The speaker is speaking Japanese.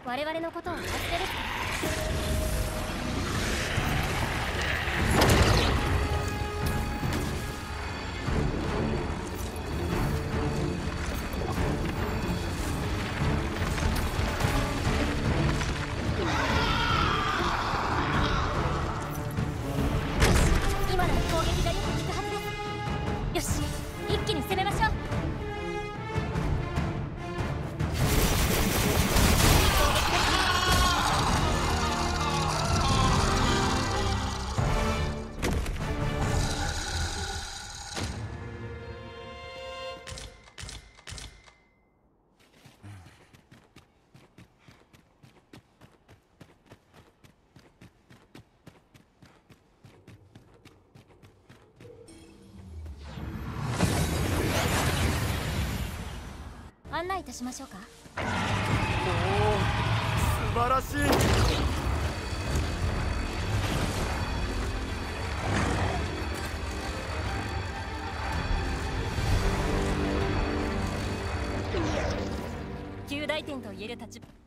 我々のことを忘れる。今なら攻撃がよく効くはずです。よし、一気に攻めましょう。案内いたしましょうか。 おお、素晴らしい。 及第点と言える立場。